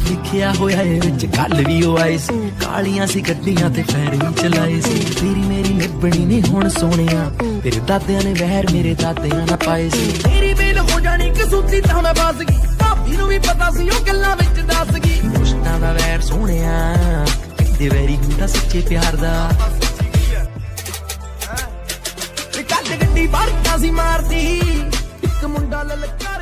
ਲਿਖਿਆ ਹੋਇਆ ਏ ਵਿੱਚ ਕੱਲ ਵੀ ਉਹ ਆਏ ਸੀ, ਕਾਲੀਆਂ ਸੀ ਗੱਡੀਆਂ ਤੇ ਫੈਰ ਵੀ ਚਲਾਏ ਸੀ। ਤੇਰੀ ਮੇਰੀ ਨਿਭਣੀ ਨੀ ਹੁਣ ਸੋਹਣਿਆ, ਤੇਰੇ ਦਾਦਿਆਂ ਨੇ ਵਹਿਰ ਮੇਰੇ ਦਾਦਿਆਂ ਨਾ ਪਾਏ ਸੀ। ਤੇਰੀ ਬੇਲ ਹੋ ਜਾਣੀ ਕਸੂਤੀ ਤਾਂ ਮੈਂ ਫਸ ਗਈ, ਭਾਬੀ ਨੂੰ ਵੀ ਪਤਾ ਸੀ ਉਹ ਗੱਲਾਂ ਵਿੱਚ ਦੱਸ ਗਈ। ਦੁਸ਼ਟਾਂ ਦਾ ਵੈਰ ਸੋਹਣਿਆ, ਕਹਿੰਦੇ ਵੈਰੀ ਹੁੰਦਾ ਸੱਚੇ ਪਿਆਰ ਦਾ। ਕੱਲ ਗੱਡੀ ਵੜਕਾ ਸੀ ਮਾਰਦੀ, ਇੱਕ ਮੁੰਡਾ ਲਲਕਾ